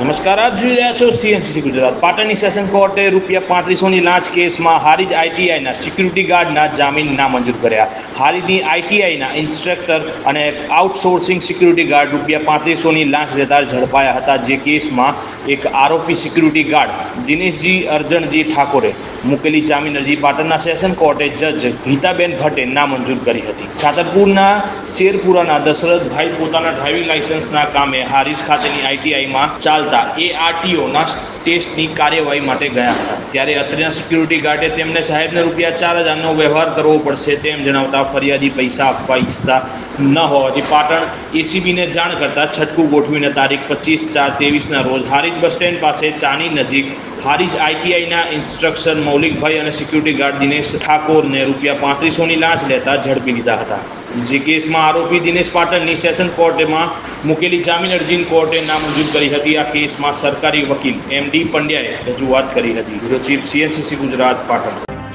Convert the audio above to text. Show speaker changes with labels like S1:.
S1: નમસ્કાર, આપ જોઈ રહ્યા છો સીએનસીસી ગુજરાત. પાટણની સેશન કોર્ટે ₹3500ની લાંચ કેસમાં હારીજ આઈટીઆઈના સિક્યુરિટી ગાર્ડના જામીન નામંજૂર કર્યા. હારીજની આઈટીઆઈના ઇન્સ્ટ્રક્ટર અને આઉટસોર્સિંગ સિક્યુરિટી ગાર્ડ ₹3500ની લાંચ લેતા ઝડપાયા હતા. જે કેસમાં એક આરોપી સિક્યુરિટી ગાર્ડ દિનેશજી અરજણજી ઠાકોરે મૂકેલી જામીન અરજી પાટણના સેશન કોર્ટે જજ ગીતાબેન ભટ્ટે નામંજૂર કરી હતી. છાતરપુરના શેરપુરાના દશરથભાઈ પોતાના ડ્રાઇવિંગ લાયસન્સના કામે હારીજ ખાતેની આઈટીઆઈમાં ચાલતા ARTOના ટેસ્ટની કાર્યવાહી માટે ગયા હતા. ત્યારે અત્રેના સિક્યુરિટી ગાર્ડે તેમને સાહેબને ₹4000નો વ્યવહાર કરવો પડશે તેમ જણાવતા ફરિયાદી પૈસા આપવા ઈચ્છતા ન હોવાથી પાટણ એસીબીને જાણ કરતા છટકું ગોઠવીને તારીખ 25/4/23ના રોજ હારીજ બસ સ્ટેન્ડ પાસે ચાની નજીક હારીજ આઈટીઆઈના ઇન્સ્ટ્રક્ટર મૌલિકભાઈ અને સિક્યુરિટી ગાર્ડ દિનેશ ઠાકોરને ₹3500ની લાંચ લેતા ઝડપી લીધા હતા. જે કેસમાં આરોપી દિનેશ પાટણની સેશન કોર્ટમાં મૂકેલી જામીન અરજી કોર્ટે નામંજૂર કરી હતી. આ કેસમાં સરકારી વકીલ MD પંડ્યાએ રજૂઆત કરી હતી. Bureau chief, CNCC Gujarat, Patan.